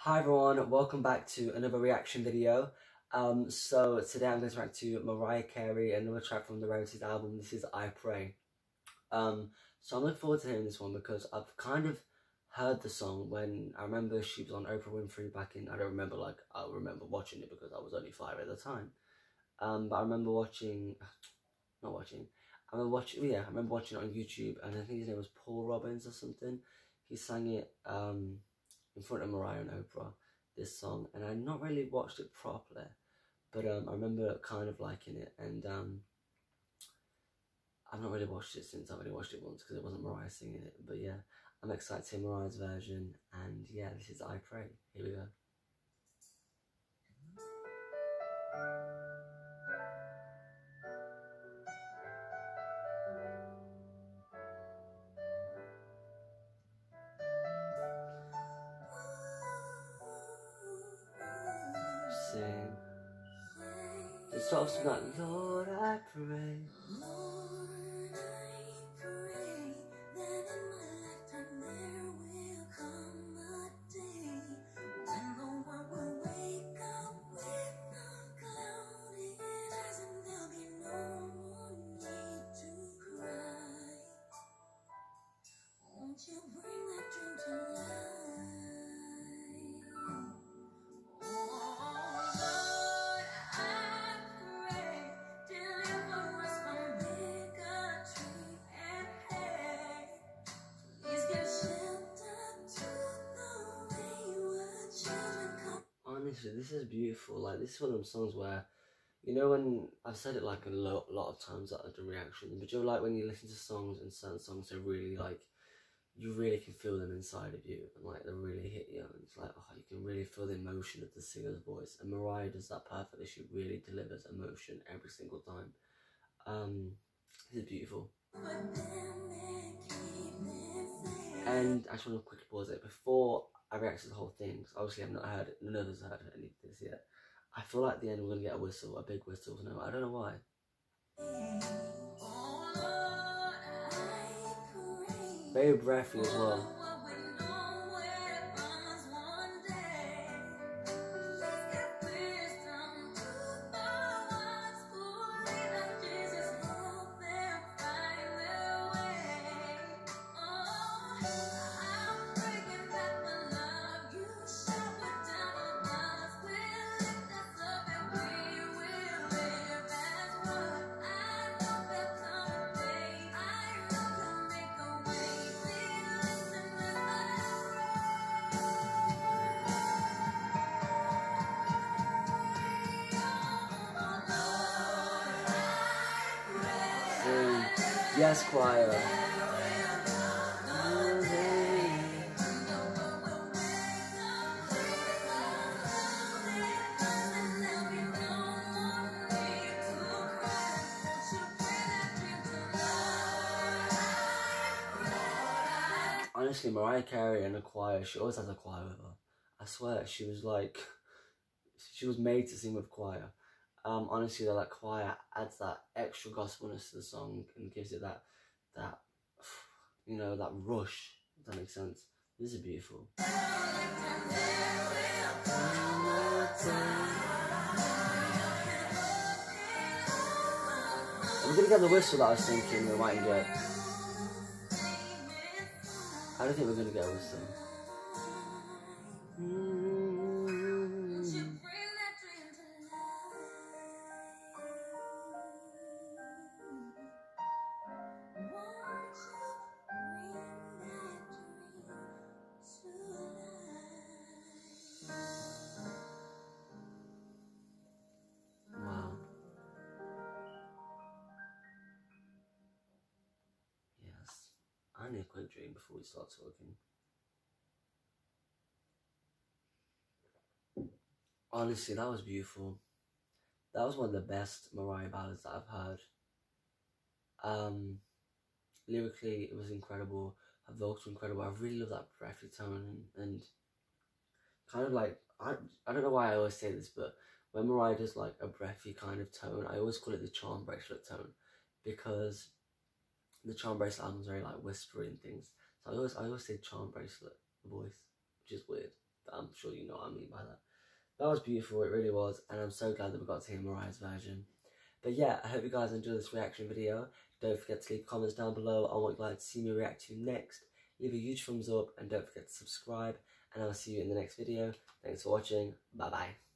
Hi everyone, welcome back to another reaction video. So today I'm going to react to Mariah Carey, another track from the Rarities album. This is I Pray. So I'm looking forward to hearing this one because I've kind of heard the song when I remember she was on Oprah Winfrey back in, I remember watching it because I was only 5 at the time. But I remember watching, I remember watching it on YouTube, and I think his name was Paul Robbins or something. He sang it, in front of Mariah and Oprah, this song, and I'd not really watched it properly, but I remember kind of liking it, and I've not really watched it since. I've only watched it once because it wasn't Mariah singing it, but yeah, I'm excited to hear Mariah's version, and yeah, this is I Pray. Here we go. Sing. It starts with that, Lord, I pray. Lord, I pray that in my lifetime there will come a day when the world will wake up with no clouded eyes, and there'll be no more need to cry. Won't you bring that dream to life? Honestly, this is beautiful. Like, this is one of them songs where, you know, when I've said it like a lot of times that I've done reaction, but you're like, when you listen to songs and certain songs, they're really like, you really can feel them inside of you, and like they really hit you, and it's like, oh, you can really feel the emotion of the singer's voice, and Mariah does that perfectly. She really delivers emotion every single time. This is beautiful. And I just want to quickly pause it before I react to the whole thing, because obviously I've not heard it, none of us have heard any of this yet. I feel like at the end we're going to get a whistle, a big whistle. No, I don't know why. Very breathy as well. Yes, choir. Honestly, Mariah Carey and a choir, she always has a choir with her. I swear, she was made to sing with choir. Honestly, that choir adds that extra gospelness to the song and gives it that, you know, that rush. Does that make sense? This is beautiful. We're gonna get the whistle that I was thinking we might get. I don't think we're gonna get a whistle. I need a quick drink before we start talking. Honestly, that was beautiful. That was one of the best Mariah ballads that I've heard. Lyrically, it was incredible. Her vocals were incredible. I really love that breathy tone, and kind of like, I don't know why I always say this, but when Mariah does like a breathy kind of tone, I always call it the Charm Bracelet tone, because the Charm Bracelet album is very like whispery and things. So I always say Charm Bracelet voice, which is weird. I'm sure you know what I mean by that. That was beautiful, it really was, and I'm so glad that we got to hear Mariah's version. But yeah, I hope you guys enjoyed this reaction video. Don't forget to leave comments down below on what you'd like to see me react to next. Leave a huge thumbs up and don't forget to subscribe, and I'll see you in the next video. Thanks for watching. Bye bye.